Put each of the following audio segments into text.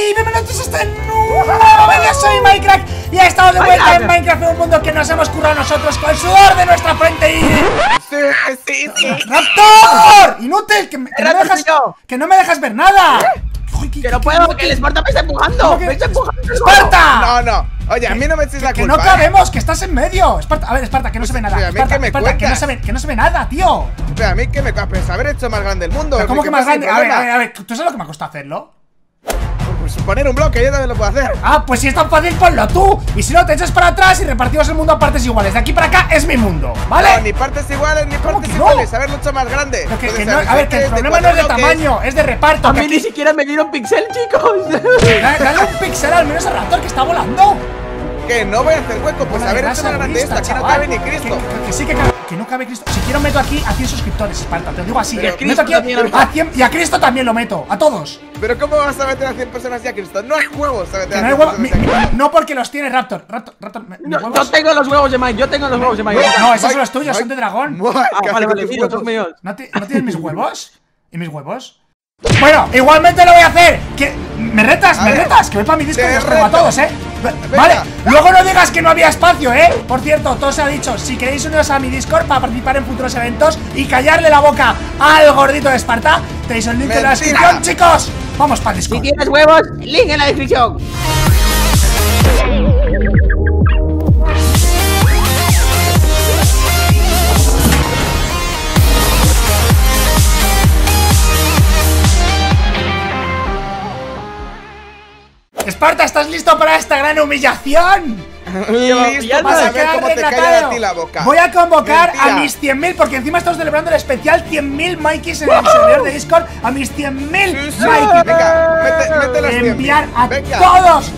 bienvenidos a este nuevo vídeo. Soy Minecraft y estamos de vuelta en Minecraft, en un mundo que nos hemos currado nosotros con el sudor de nuestra frente y... Sí. ¡Raptor! ¡Inútil! Que no me dejas ver nada. Que no puedo, que el Esparta me está empujando. ¡Me está empujando! ¡Esparta! No. Oye, a mí no me echéis la culpa. Que no cabemos, que estás en medio. Esparta, a ver, Esparta, que no se ve nada. Esparta, que no se ve nada, tío. Pero a mí que me pues haber hecho más grande el mundo. ¿Cómo que más grande? A ver, ¿tú sabes lo que me ha costado hacerlo? Pues poner un bloque, yo también lo puedo hacer. Ah, pues si es tan fácil, ponlo tú. Y si no, te echas para atrás y repartimos el mundo a partes iguales. De aquí para acá es mi mundo, ¿vale? No, ni partes iguales, ni partes iguales. Haberlo hecho más grande. A ver, que el problema no es de tamaño, es de reparto. A mí ni siquiera me dieron pixel, chicos. Dale un pixel al menos al Raptor que está volando. Que no voy a hacer hueco, pues haber hecho más grande esto. Aquí no cabe ni Cristo. Que sí que cabe. Que no cabe Cristo. Si quiero meto aquí a 100 suscriptores, Esparta. Te lo digo así. Meto aquí a 100 y a Cristo también lo meto. A todos. Pero ¿cómo vas a meter a 100 personas ya, Cristo? No hay huevos a meter a 100 personas. No porque los tiene Raptor. Yo tengo los huevos de Mike. No, esos son los tuyos, son de dragón. Vale, sí, los son míos. ¿No tienes mis huevos? ¿Y mis huevos? Bueno, igualmente lo voy a hacer. ¿Me retas? Que voy para mi disco y los juego a todos, Vale, luego no digas que no había espacio, Por cierto, todo se ha dicho. Si queréis uniros a mi Discord para participar en futuros eventos y callarle la boca al gordito de Esparta, tenéis el link en la descripción, chicos. Vamos para Discord. Si tienes huevos, link en la descripción. Esparta, ¿estás listo para esta gran humillación? Listo para ver cómo te callan a ti la boca. Voy a convocar a mis 100.000, porque encima estamos celebrando el especial 100.000 Mikeys en el servidor de Discord. A mis 100.000 Mikeys. Venga, mete los 100.000. Enviar a todos.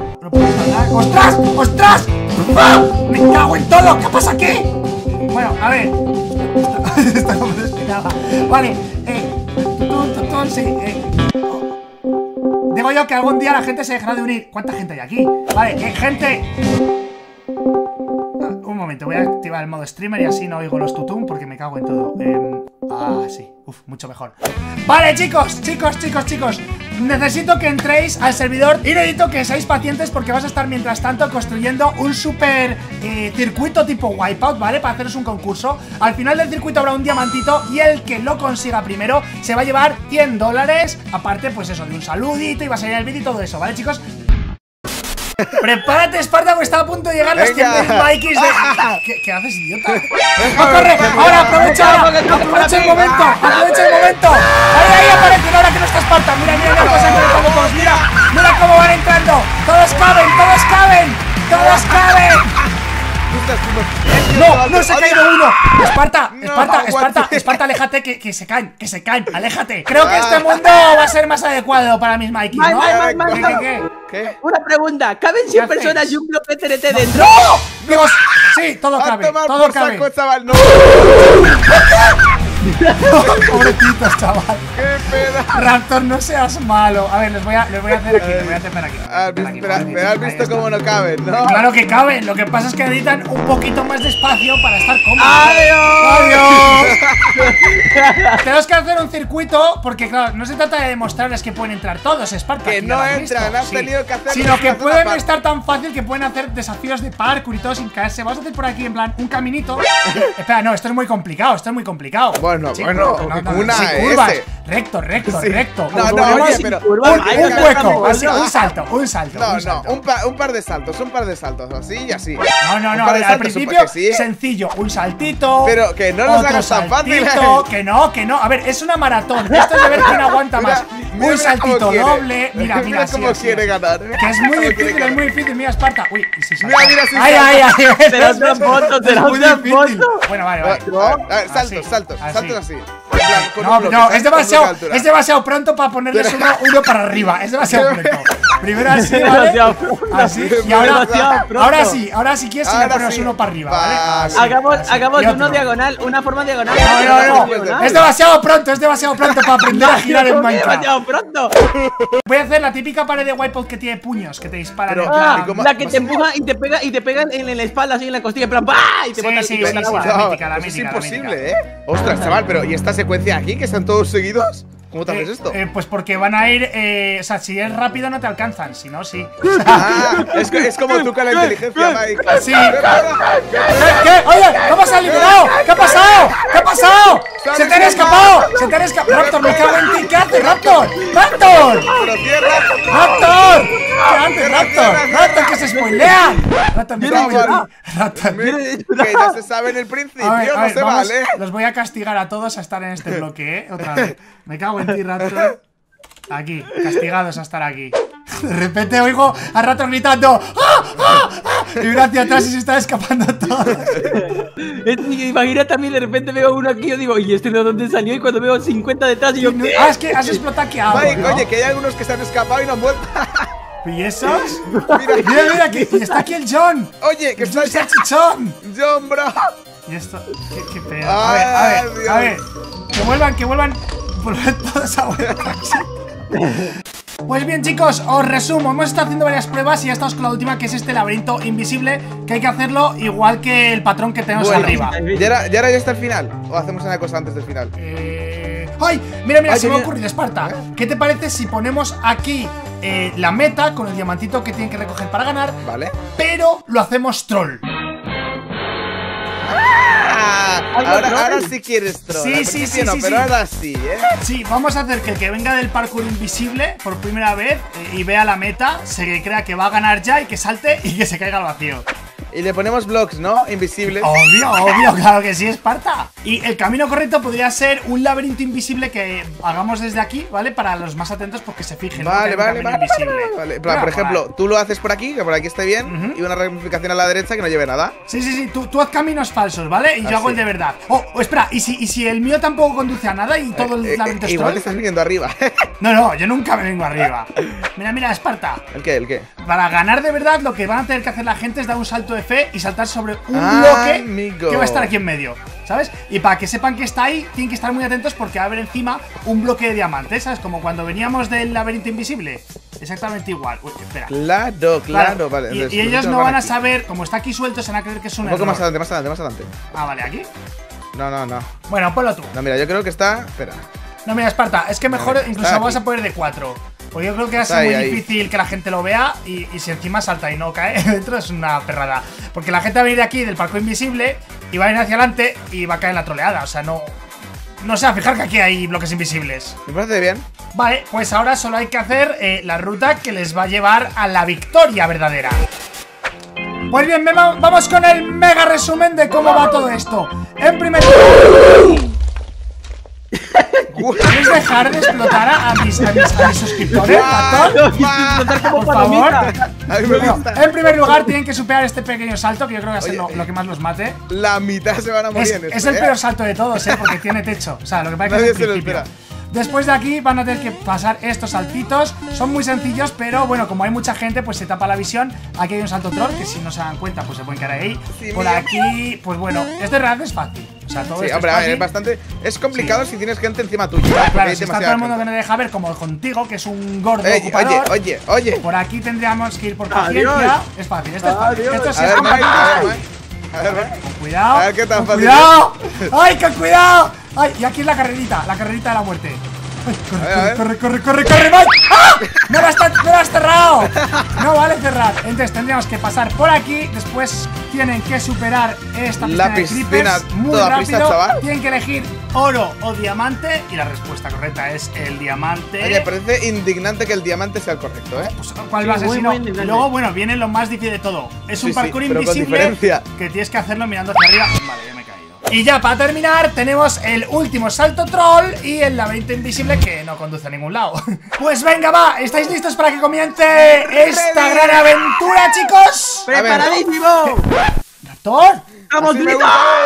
¡Ostras! ¡Ah! ¡Me cago en todo! ¿Qué pasa aquí? Bueno, a ver. Esto no me lo esperaba. Vale, sí, digo yo que algún día la gente se dejará de unir. ¿Cuánta gente hay aquí? Vale, gente. Un momento, voy a activar el modo streamer y así no oigo los tutum porque me cago en todo. Sí, mucho mejor. Vale, chicos. Necesito que entréis al servidor y necesito que seáis pacientes porque vas a estar mientras tanto construyendo un super circuito tipo Wipeout, ¿vale? Para haceros un concurso. Al final del circuito habrá un diamantito y el que lo consiga primero se va a llevar $100. Aparte, pues eso, de un saludito y va a salir el vídeo y todo eso, ¿vale, chicos? Prepárate, Esparta, que está a punto de llegar los 100.000 Mikeys de... ¿Qué haces, idiota? ¡Corre! ¡Ahora, aprovecha el momento! ¡Ahí aparecen ahora que no está Esparta! ¡Mira cómo se encuentran todos! ¡Mira cómo van entrando! ¡Todos caben! ¡No se ha caído uno! Esparta, aléjate, que se caen, aléjate. Creo que este mundo va a ser más adecuado para mis Mikeys, ¿no? ¿Qué? Una pregunta, ¿caben 100 personas y un bloque TNT dentro? ¡No! Digo, sí, todo cabe. Chaval, no. Pobrecitos, chaval. ¡Qué pena! Raptor, no seas malo. A ver, les voy a hacer aquí. Me has visto cómo no caben, ¿no? Claro que caben. Lo que pasa es que necesitan un poquito más de espacio para estar cómodos. ¡Adiós! Tenemos que hacer un circuito porque, claro, no se trata de demostrarles que pueden entrar todos, Esparta. Que no entran, has tenido que hacer. Sino que pueden estar tan fácil que pueden hacer desafíos de parkour y todo sin caerse. Vamos a hacer por aquí, en plan, un caminito. Espera, no, esto es muy complicado. Bueno, sí, una curvas. S. Recto. No, oye, pero un hueco, así, un salto. Un par de saltos, así y así. No, al principio sencillo, un saltito. Pero que no nos hagas tan fácil. Que no, a ver, es una maratón. Esto es de ver quién aguanta más. Un saltito doble. Mira cómo quiere ganar. Que es muy difícil, mira, Esparta. Uy, y si salta. Mira, si ay. Te das una foto. Bueno, vale. Saltos así. No, es demasiado pronto para ponerles uno para arriba. Es demasiado pronto. Primero así, ¿vale? Así. Y ahora sí quieres le ponemos uno para arriba, ¿vale? Hagamos uno diagonal, una forma diagonal. No. Es demasiado pronto para aprender a girar en Minecraft. Demasiado pronto. Voy a hacer la típica pared de Wipeout que tiene puños, que te disparan. La que te empuja y te pega en la espalda, así en la costilla, en plan ¡bah! Y te bota la mítica. Es imposible, Ostras, chaval, pero ¿y esta secuencia aquí que están todos seguidos? ¿Cómo te haces esto? Pues porque van a ir, o sea, si es rápido no te alcanzan, si no, sí. Es como tú con la inteligencia, Mike. Sí. ¿Qué? Oye, ¿cómo se ha liberado? ¿Qué ha pasado? ¿Qué ha pasado? ¡Se te han escapado! ¡Se te han escapado! ¡Raptor, me cago en ti! ¿Qué haces, Raptor? ¡Raptor! Pero cierra. ¡Raptor! ¿Qué haces, Raptor? ¡Raptor, que se spoilean! ¡Raptor, me cago en ti! ¡Raptor! Que ya se sabe en el principio, no se vale. Los voy a castigar a todos a estar en este bloque, otra vez. Me cago en ti, Raptor. Aquí, castigados a estar aquí. De repente oigo a Raptor gritando ¡Ah! ¡Ah! ¡Ah! Y mira hacia atrás y se están escapando todos. Imagina también, de repente veo uno aquí, yo digo, ¿y este de dónde salió? Y cuando veo 50 detrás, y yo, ¿qué? Ah, es que has explotado aquí algo, Mike, ¿no? oye, que hay algunos que se han escapado y no han vuelto. ¿Y esos? Mira, que está aquí el John. Oye, que está el salchichón. John, bro. Y esto, qué pedo. A ver. Que vuelvan todos a vuelta. Pues bien, chicos, os resumo. Hemos estado haciendo varias pruebas y ya estamos con la última, que es este laberinto invisible, que hay que hacerlo igual que el patrón que tenemos arriba. ¿Ya era ya está el final? ¿O hacemos una cosa antes del final? ¡Ay! Mira, se me ha ocurrido, Esparta. ¿Qué te parece si ponemos aquí la meta con el diamantito que tienen que recoger para ganar? Vale. Pero lo hacemos troll. Ahora sí quieres troll. Sí, pero ahora sí, Sí, vamos a hacer que el que venga del parkour invisible por primera vez y vea la meta, se crea que va a ganar ya y que salte y que se caiga al vacío. Y le ponemos blocks, ¿no? Invisibles. Obvio, claro que sí, Esparta. Y el camino correcto podría ser un laberinto invisible que hagamos desde aquí, ¿vale? Para los más atentos, porque se fijen. Vale. Por ejemplo, tú lo haces por aquí, que por aquí esté bien, y una ramificación a la derecha que no lleve nada. Sí, tú haz caminos falsos, ¿vale? Y yo hago el de verdad. Espera, ¿y si el mío tampoco conduce a nada y todo el laberinto es igual troll? te estás viniendo arriba. No, yo nunca me vengo arriba. Mira, Esparta. ¿El qué? Para ganar de verdad, lo que van a tener que hacer la gente es dar un salto de fe y saltar sobre un bloque que va a estar aquí en medio, ¿sabes? Y para que sepan que está ahí, tienen que estar muy atentos porque va a haber encima un bloque de diamantes, ¿sabes? Como cuando veníamos del laberinto invisible. Exactamente igual. Uy, espera. Claro, vale. Y ellos no van a saber, como está aquí suelto, se van a creer que es un error. Un poco más adelante. Ah, vale, ¿aquí? No. Bueno, ponlo tú. No, mira, yo creo que está... Espera. No, mira, Esparta, es que mejor incluso vas a poner de 4. Pues yo creo que va a ser muy difícil que la gente lo vea y si encima salta y no cae dentro es una perrada. Porque la gente va a venir de aquí del parkour invisible y va a ir hacia adelante y va a caer en la troleada. O sea, no se va a fijar que aquí hay bloques invisibles. Me parece bien. Vale, pues ahora solo hay que hacer la ruta que les va a llevar a la victoria verdadera. Pues bien, vamos con el mega resumen de cómo va todo esto. En primer lugar... ¿Quieres dejar de explotar a mis suscriptores, Raptor? Por favor. A mí me gusta. En primer lugar, tienen que superar este pequeño salto, que yo creo que va a ser lo que más los mate. La mitad se van a morir en esto, es el peor salto de todos, porque tiene techo. O sea, lo que pasa es que es el principio. Después de aquí van a tener que pasar estos saltitos. Son muy sencillos, pero bueno, como hay mucha gente, pues se tapa la visión. Aquí hay un salto troll, que si no se dan cuenta, pues se pueden quedar ahí. Por aquí, pues bueno, este en realidad es fácil. O sea, todo esto hombre, es fácil. es bastante... Es complicado si tienes gente encima tuya. Claro, si está todo el mundo que no deja ver, como contigo, que es un gordo ocupador. Oye. Por aquí tendríamos que ir por paciencia. Es fácil, esto es fácil. Esto sí es A ver, con cuidado. A ver qué tan fácil. ¡Cuidado! ¡Ay, con cuidado! ¡Ay! Y aquí es la carrerita de la muerte. Ay, corre, Mike. ¡Ah! ¡Me lo has cerrado! No vale cerrar. Entonces tendríamos que pasar por aquí. Después tienen que superar esta piscina de creepers muy rápido. Tienen que elegir oro o diamante. Y la respuesta correcta es el diamante. Oye, parece indignante que el diamante sea el correcto, ¿eh? Pues, ¿cuál va a ser si no? Luego, bueno, viene lo más difícil de todo. Es un parkour invisible que tienes que hacerlo mirando hacia arriba. Vale, ya me he caído. Y ya para terminar tenemos el último salto troll y el laberinto invisible que no conduce a ningún lado. Pues venga, va, ¿estáis listos para que comience esta gran aventura, chicos? ¡Preparadísimo! ¿Raptor? ¡Vamos, grito!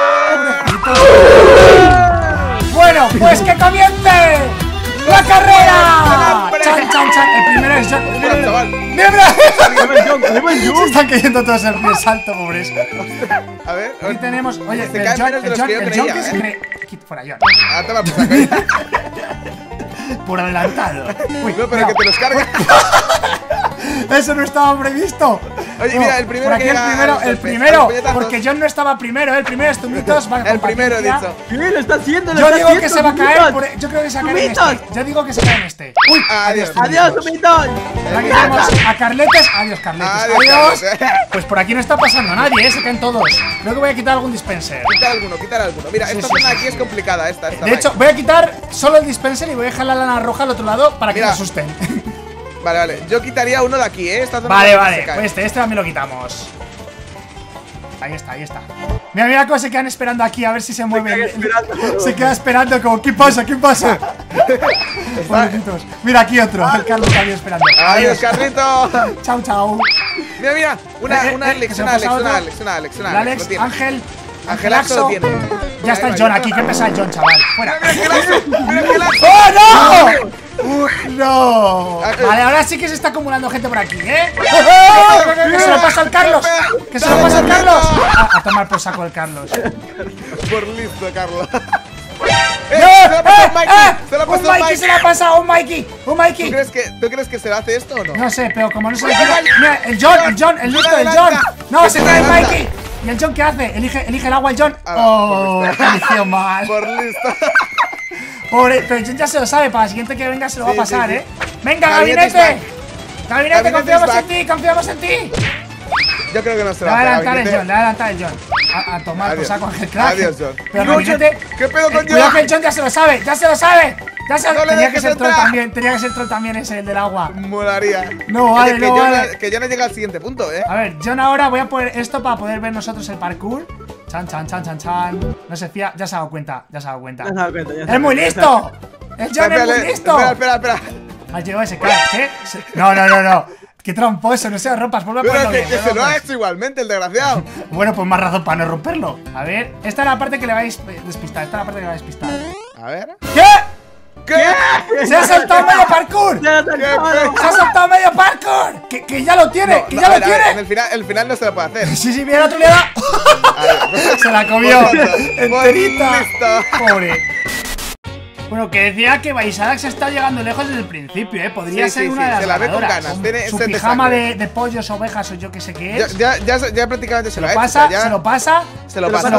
Bueno, pues que comience la carrera. Chan. El primero es John. Se están cayendo todos en el salto, pobres. A ver. Aquí tenemos. Oye, el John que se cree. Fuera, John. Ah, toma, pues acá. Por adelantado. Uy, no, pero que te los carga. Eso no estaba previsto. Oye, mira, el primero por aquí que el primero, porque John no estaba primero, el primero Stumitos, vale, el primero he dicho. ¿Qué? Lo está haciendo, Yo digo que se va a caer, yo creo que se va a caer en ¡Tumitos! este. Yo digo que se cae en este. Uy, Adiós. Adiós, Tumitos. Aquí tenemos a Carletes. Adiós, Carletes. Adiós. Pues por aquí no está pasando nadie, se caen todos. Creo que voy a quitar algún dispenser. Quitar alguno. Mira, esta zona aquí es complicada, esta. De hecho, voy a quitar solo el dispenser y voy a dejar la lana roja al otro lado para que me asusten. Vale. Yo quitaría uno de aquí, Esta zona vale. Pues este también lo quitamos. Ahí está. Mira cómo se quedan esperando aquí a ver si se mueven. Se queda esperando como, ¿qué pasa? Pobrecitos. Mira aquí otro, el Carlos también esperando. Adiós, Carlito. Chao. Mira, una lección, Alex. Ángel, Axo lo tiene. Ya está el John aquí, que pesa el John, chaval. Fuera. Mira que ¡Oh, no! ¡No! Vale, ahora sí que se está acumulando gente por aquí, ¿eh? ¡Que se lo pasa al Carlos! ¡Que se lo pasa al Carlos! A tomar por saco el Carlos. Por listo, Carlos. ¡Se lo ha pasado! ¡Un Mikey se lo ha pasado! ¡Un Mikey! ¿Tú crees que se lo hace esto o no? No sé, pero como no se le queda. Mira, el John, el listo del John. ¡No, se cae el Mikey! ¿Y el John qué hace? Elige el agua el John. ¡Oh! Eligió mal. Por listo. Pobre, pero John ya se lo sabe. Para la siguiente que venga se lo va a pasar, ¿eh? ¡Venga, Gabinete! ¡Gabinete, confiamos en ti! Yo creo que no se le va a adelantar el John. A tomar por saco Ángel Crack. Adiós, John. Pero Gabinete. ¿Qué pedo con John? Cuidado que el John ya se lo sabe. No tenía que ser troll también ese, el del agua. Molaría. No, vale, que ya no llega al siguiente punto, A ver, John ahora voy a poner esto para poder ver nosotros el parkour. Chan. No se fía, ya se ha dado cuenta. ¡Es muy listo! ¡El John es muy listo! Espera. Ha llegado ese cara, ¿qué? No. Qué tramposo, no seas rompas, vuelve a ponerlo bien. Que se lo ha hecho igualmente, el desgraciado. Bueno, pues más razón para no romperlo. A ver, esta es la parte que le vais a despistar. A ver. ¿Qué? ¡Se ha saltado medio parkour! ¡Que ya lo tiene! El final no se lo puede hacer. Sí, mira, el otro le da. Se la comió enterita. Pobre. Bueno, que decía que Baisadax está llegando lejos desde el principio, Podría ser una de las se la ve con ganadoras. ganas. Tiene su pijama de pollos, ovejas o yo que sé qué es. Ya prácticamente se lo ha hecho. Se lo pasa. Se lo pasa.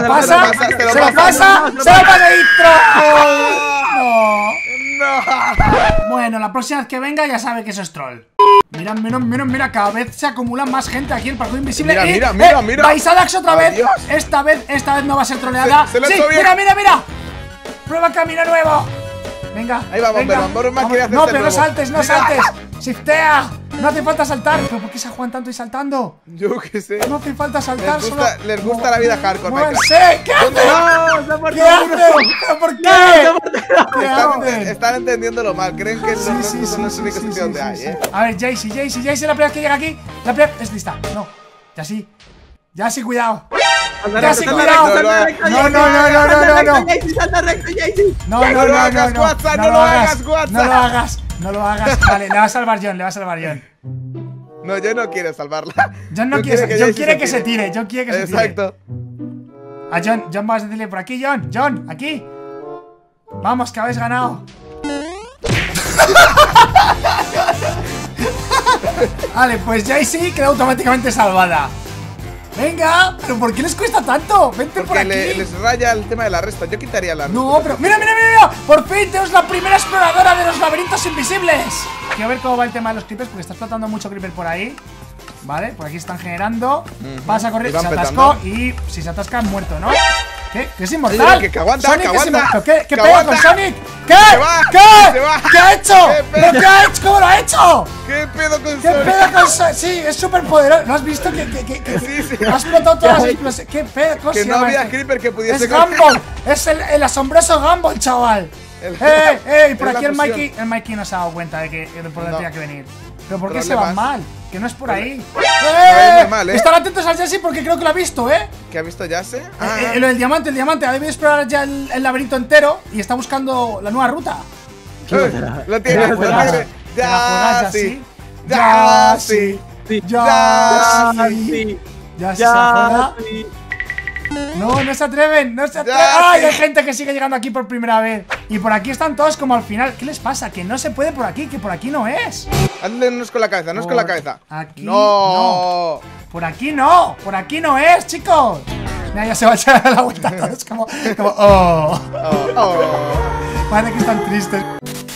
No. Bueno, la próxima vez que venga ya sabe que eso es troll. Mira, cada vez se acumulan más gente aquí en el parkour invisible. Mira. Baisadax otra vez. Esta vez no va a ser troleada. Sí, mira. Prueba camino nuevo. Venga. Ahí vamos, pero más que hacer. No, pero no saltes. Shiftea. No hace falta saltar. ¿Pero por qué se juegan tanto y saltando? Yo qué sé. No hace falta saltar. Les gusta la vida hardcore. ¿Qué hacen? ¿Por qué? Están entendiéndolo mal. Creen que son los únicos sitios donde hay, A ver, Jaycee, la primera vez que llega aquí. La primera es lista. No, ya sí, cuidado. Ya sí, cuidado. No lo hagas. Vale, le va a salvar John. No, yo no quiero salvarla. John no quiere. John quiere que se tire. Exacto. A John vas a decirle por aquí, John, aquí. Vamos, que habéis ganado. Vale, pues Jaycee queda automáticamente salvada. Venga, pero ¿por qué les cuesta tanto? Vente por aquí. Les raya el tema de la resta. Yo quitaría la resta. No, pero mira. Por fin tenemos la primera exploradora de los laberintos invisibles. Quiero ver cómo va el tema de los creepers, porque está explotando mucho creeper por ahí. Vale, por aquí están generando. Vas a correr, se atascó y si se atasca muerto, ¿no? ¿Qué? ¿Que es inmortal? Que aguanta, Sonic que aguanta. ¿Qué pega con Sonic? ¿Qué? ¿Qué ha hecho? ¿Pero qué ha hecho? ¿Cómo lo ha hecho? ¿Qué pedo con Sonic? Sí, es súper poderoso. ¿No has visto que sí. Ha explotado todas las explosiones? ¿Qué pedo? Que no había creeper que pudiese. Es Gumball. Es el asombroso Gumball, chaval. Y por aquí el Mikey no se ha dado cuenta de que por donde tenía que venir. ¿Pero por qué se van mal? Que no es por ahí. Están atentos al Jesse porque creo que lo ha visto, ¿Qué ha visto Jesse? Lo del diamante, Ha debido explorar ya el laberinto entero y está buscando la nueva ruta. Lo tiene. Ya sí. No se atreven. ¡Ay! Hay gente que sigue llegando aquí por primera vez. Y por aquí están todos como al final. ¿Qué les pasa? Que no se puede por aquí, que por aquí no es. Hazle con la cabeza, con la cabeza. Aquí no. Por aquí no es, chicos. Mira, ya se va a echar a la vuelta a todos como oh. Parece que están tristes.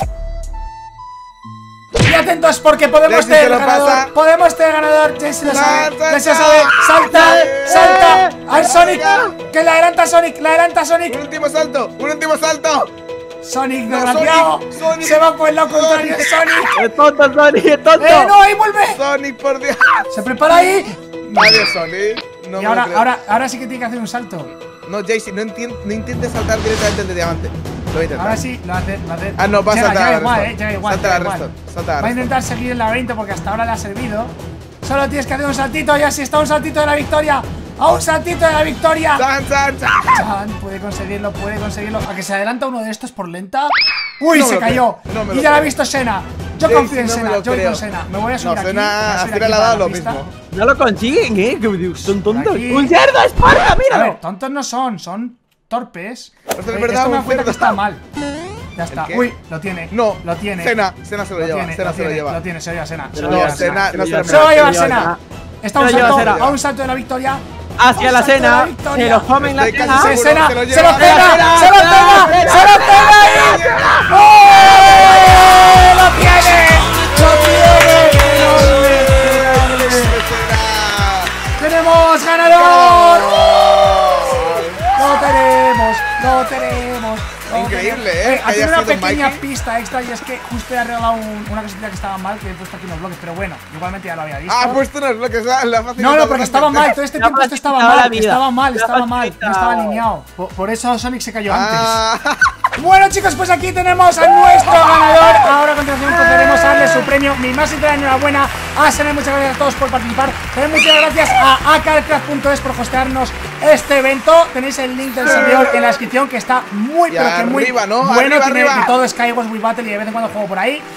Y atentos porque podemos tener ganador. Podemos tener ganador. Jesse lo sabe. Jesse lo sabe. Salta. Al Sonic. Que la adelanta Sonic. Un último salto. Sonic, desgraciado. Se va por el lado contrario. Sonic. Es tonto, Sonic, es tonto. No, ahí vuelve. Sonic, por Dios. Se prepara ahí. Adiós, Sonic. No y me lo creo. ahora sí que tiene que hacer un salto. No, Jaycee, no intentes saltar directamente el de diamante. Lo voy a intentar. Ahora sí, lo hace. Ah, no, va a saltar llega igual, igual. Salta la resto. Va a intentar seguir el laberinto porque hasta ahora le ha servido. Solo tienes que hacer un saltito, ya si está un saltito de la victoria. ¡A un saltito de la victoria! Chan, puede conseguirlo. A que se adelanta uno de estos por lenta. ¡Uy, se cayó! Y ya lo ha visto Sena. Yo confío en Sena, yo voy con Sena. Me voy a subir aquí. A Sena le ha dado lo mismo. No lo consiguen, son tontos. ¡Un cerdo, Esparta! ¡Míralo! A ver, tontos no son torpes. Esto es verdad, esto me da un cuenta que cerdo. está mal. Ya está. Uy, lo tiene. No, lo tiene. Sena se lo lleva. Sena se lo lleva. Lo tiene, se lo lleva Sena. Se lo lleva Sena. Se lo va a llevar Sena. Está a un salto de la victoria. Hacia la Sena, se lo comen la Sena. Se lo lleva. pega ahí. ¡Oh! ¡Lo tiene! ¡Tenemos ganador! Lo tenemos. Increíble, Ha tenido una pequeña pista extra y es que justo he arreglado una cosita que estaba mal, que he puesto aquí unos bloques, pero bueno, igualmente ya lo había visto. Ah, puesto unos bloques, la fácil. No, porque estaba mal, todo este tiempo esto estaba mal, no estaba alineado. Por eso Sonic se cayó antes. Bueno, chicos, pues aquí tenemos a nuestro ganador. Ahora a continuación procederemos a darle su premio. Mi más sincera enhorabuena a Sena. Muchas gracias a todos por participar. También muchas gracias a acarcraft.es por hostearnos este evento. Tenéis el link del servidor en la descripción, que está muy, pero que muy bueno. Tiene de todo Skywars Wii Battle y de vez en cuando juego por ahí.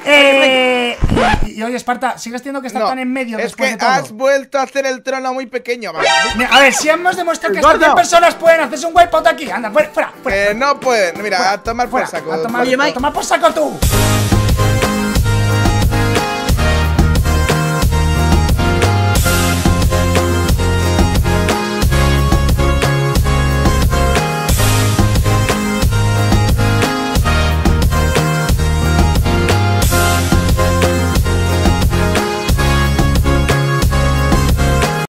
Y oye, Esparta, ¿sigues teniendo que estar tan en medio después de todo? Has vuelto a hacer el trono muy pequeño. Mira, a ver, si hemos demostrado que estas 10 personas pueden hacerse un wipeout aquí. Anda, fuera. No pueden, mira, a tomar por saco. A tomar por saco tú.